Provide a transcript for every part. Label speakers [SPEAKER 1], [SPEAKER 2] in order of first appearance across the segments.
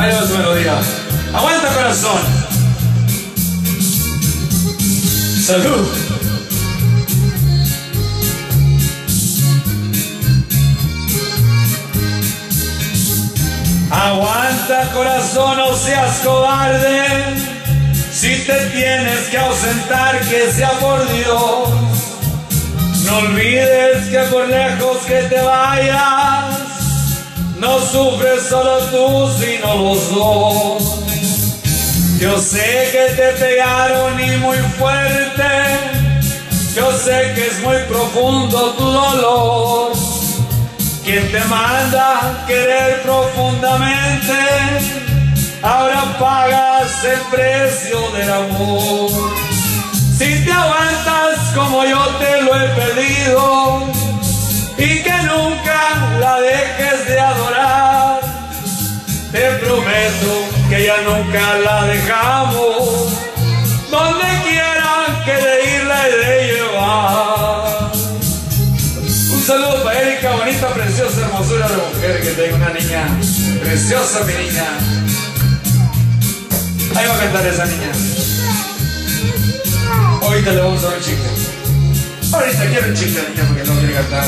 [SPEAKER 1] Ahí va su melodía. Aguanta, corazón. Salud. Aguanta, corazón, no seas cobarde. Si te tienes que ausentar, que sea por Dios. No olvides que por lejos que te vayas, no sufres solo tú, sino los dos. Yo sé que te pegaron y muy fuerte, yo sé que es muy profundo tu dolor. Quien te manda a querer profundamente, ahora pagas el precio del amor. Si te aguantas como yo te lo he pedido, y que nunca la dejes de adorar, te prometo que ya nunca la dejamos, donde quiera que de irla he de llevar. Un saludo para Erika, bonita, preciosa, hermosura de mujer, que tengo una niña preciosa, mi niña. Ahí va a cantar esa niña. Ahorita le vamos a dar un chicle. Ahorita quiero un chicle, niña, porque no quiere cantar.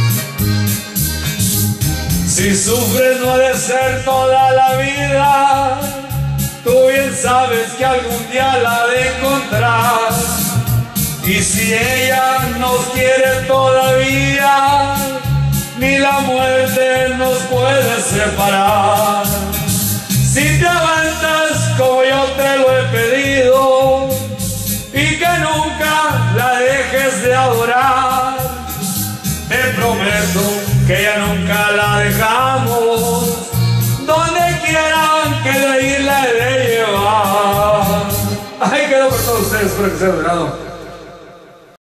[SPEAKER 1] Si sufres no ha de ser toda la vida, tú bien sabes que algún día la ha de encontrar. Y si ella nos quiere todavía, ni la muerte nos puede separar. Si te aguantas como yo te lo he pedido, y que nunca la dejes de adorar, te prometo que ya nunca la dejamos, donde quieran que de irla he de llevar. Ahí quedó por todos ustedes, espero que sea adorado.